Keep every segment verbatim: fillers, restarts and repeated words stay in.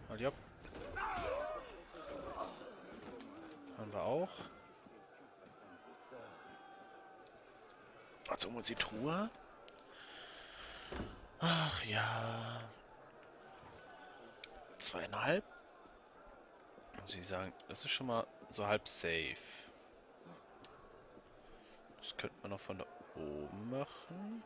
Halt ja. Haben wir auch. Also um uns die Truhe. Ach ja. Zweieinhalb. Muss ich sagen, das ist schon mal so halb safe. Das könnte man noch von da oben machen.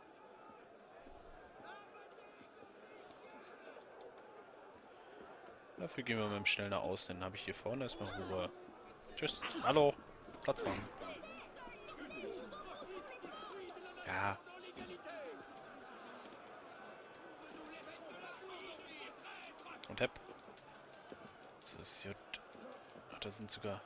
Dafür gehen wir mit dem schnell nach außen. Dann habe ich hier vorne erstmal Ruhe. Tschüss. Hallo. Platz machen. Ja. Und hepp. Das ist gut. Ach, da sind sogar...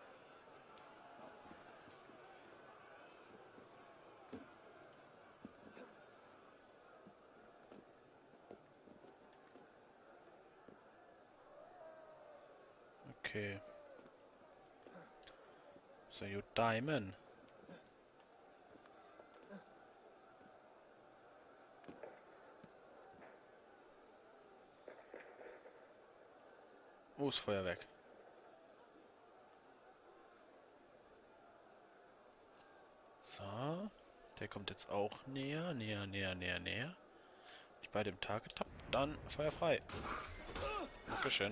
Okay. So, you Diamond. Wo ist Feuerwerk? So. Der kommt jetzt auch näher, näher, näher, näher, näher. Ich bei dem Tag getappt, dann Feuer frei. Dankeschön.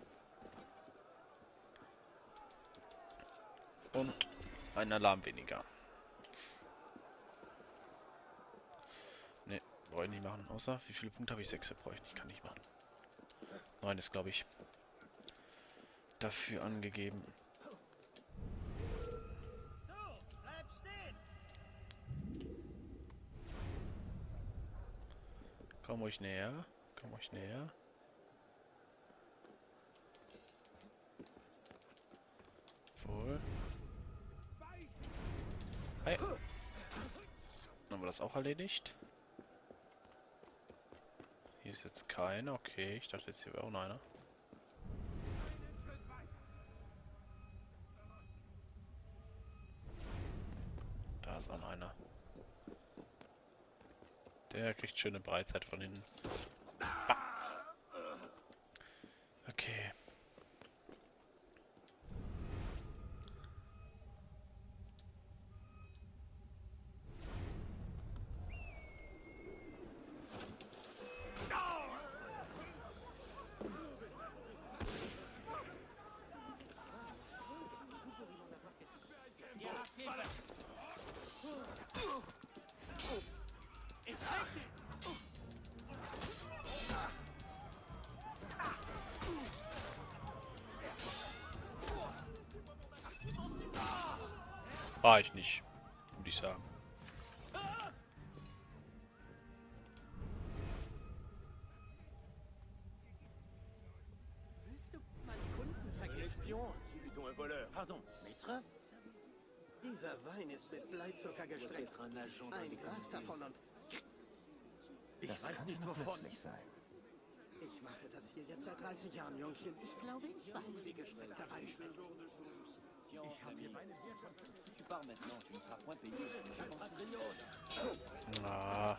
Und ein Alarm weniger. Ne, brauche ich nicht machen. Außer, wie viele Punkte habe ich? Sechs brauche ich nicht, kann ich machen. Neun ist, glaube ich, dafür angegeben. Komm ruhig näher. Komm ruhig näher. Wohl. Hi. Dann haben wir das auch erledigt. Hier ist jetzt keiner. Okay, ich dachte jetzt hier wäre auch noch einer. Da ist auch noch einer. Der kriegt schöne Breitseite von hinten. Ah. Okay. War ich nicht, würde ich sagen. Willst du meinen Kunden vergessen? Plutôt un voleur. Pardon, Maître? Dieser Wein ist mit Bleizucker gestreckt. Ein Glas davon und... Ich Das weiß könnte nicht, nur wovon. plötzlich sein. Ich mache das hier jetzt seit dreißig Jahren, Jungchen. Ich glaube, ich weiß, wie gestreckter Wein schmeckt. Ich habe hier meine Si tu pars maintenant, tu ne seras point payé. Compatriote. Ah.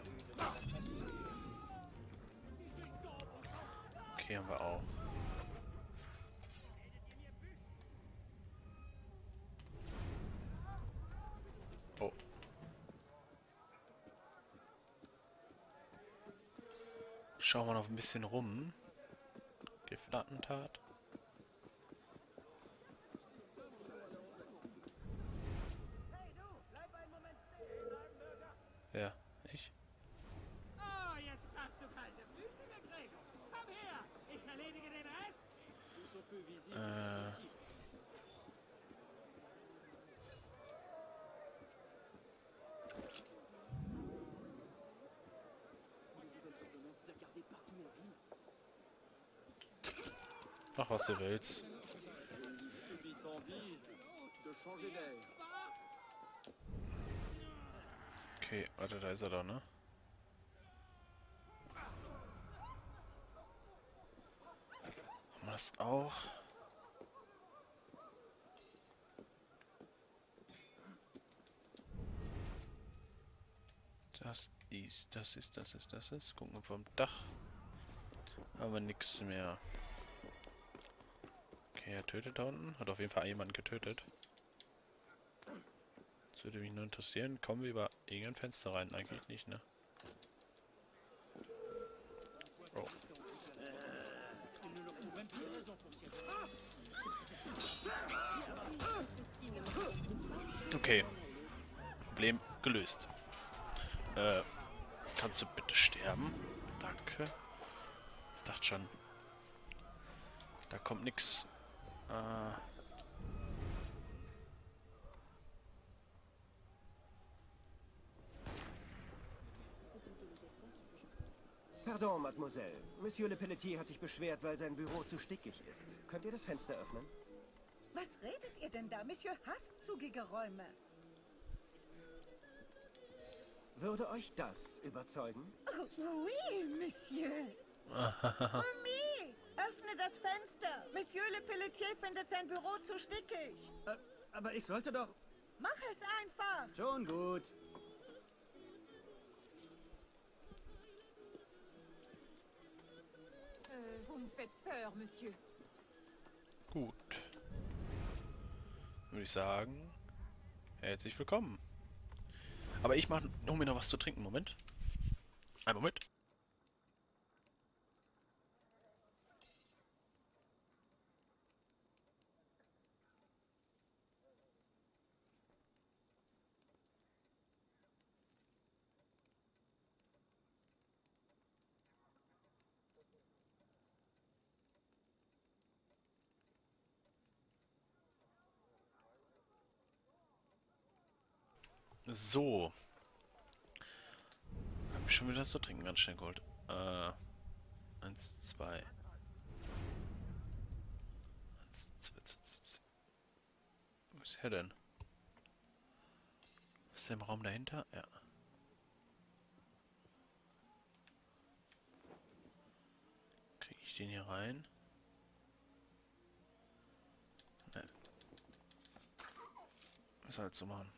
Okay, haben wir auch. Oh. Schauen wir noch ein bisschen rum. Giftattentat. Ja, ich? Oh, jetzt hast du kalte Füße gekriegt. Komm her, ich erledige den Rest. Äh. Mach, was du willst. Subite envie de changer d'air. Okay, warte, da ist er doch, ne? Haben wir das auch? Das ist, das ist, das ist, das ist. Gucken wir vom Dach. Aber nichts mehr. Okay, er tötet da unten. Hat auf jeden Fall jemanden getötet. Das würde mich nur interessieren. Kommen wir über irgendein Fenster rein? Eigentlich nicht, ne? Oh. Okay. Problem gelöst. Äh, kannst du bitte sterben? Danke. Ich dachte schon. Da kommt nix. Äh. Pardon, Mademoiselle. Monsieur Le Pelletier hat sich beschwert, weil sein Büro zu stickig ist. Könnt ihr das Fenster öffnen? Was redet ihr denn da? Monsieur hasst zugige Räume. Würde euch das überzeugen? Oh, oui, Monsieur. Oui, öffne das Fenster. Monsieur Le Pelletier findet sein Büro zu stickig. Äh, aber ich sollte doch... Mach es einfach. Schon gut. Euh, vous me faites peur, Monsieur. Gut. Würde ich sagen. Herzlich willkommen. Aber ich mach, hol mir noch was zu trinken. Moment. Ein Moment. So. Hab ich schon wieder was zu trinken ganz schnell geholt. Äh. Eins, zwei. Eins, zwei, zwei, zwei, zwei. Wo ist er denn? Ist der im Raum dahinter? Ja. Kriege ich den hier rein? Nein. Ist halt so machen.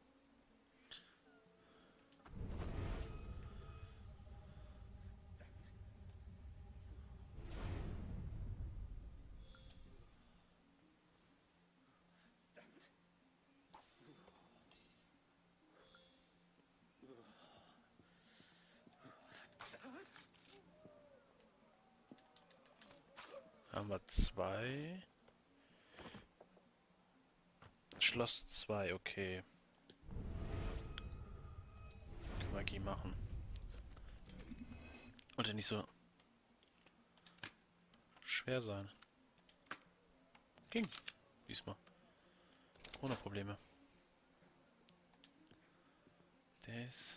Haben wir zwei. Schloss zwei, okay. Kann Magie machen. Und nicht so schwer sein. Ging. Diesmal. Ohne Probleme. Der ist...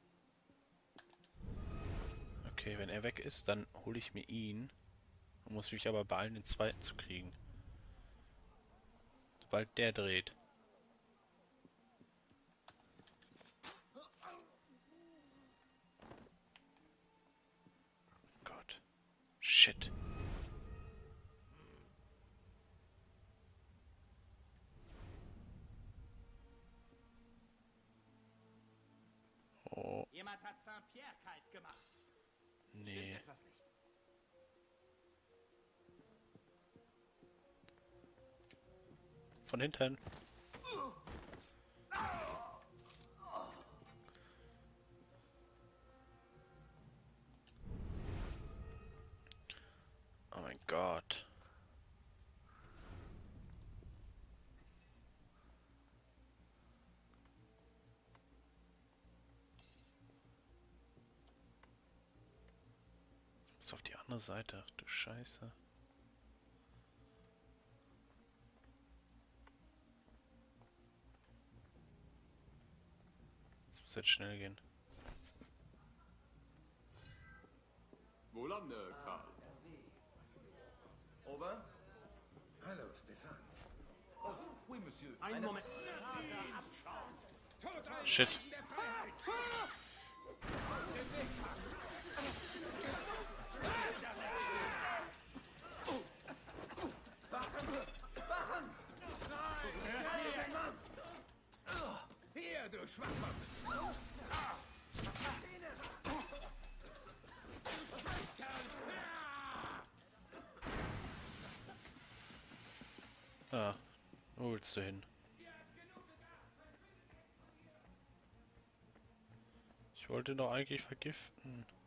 Okay, wenn er weg ist, dann hole ich mir ihn. Muss mich aber beeilen, den zweiten zu kriegen. Sobald der dreht. Gott. Shit. Oh. Jemand hat Saint-Pierre kalt gemacht. Nee. Etwas nicht. Von hinten. Oh mein Gott. Ist auf die andere Seite. Ach du Scheiße. Das muss jetzt schnell gehen. Wohlan, äh, Karl. Ober? Hallo, Stefan. Oh, oui, Monsieur. Einen Eine- Moment. Shit. Hier, du Schwachkopf! Ah, wo willst du hin? Ich wollte ihn doch eigentlich vergiften.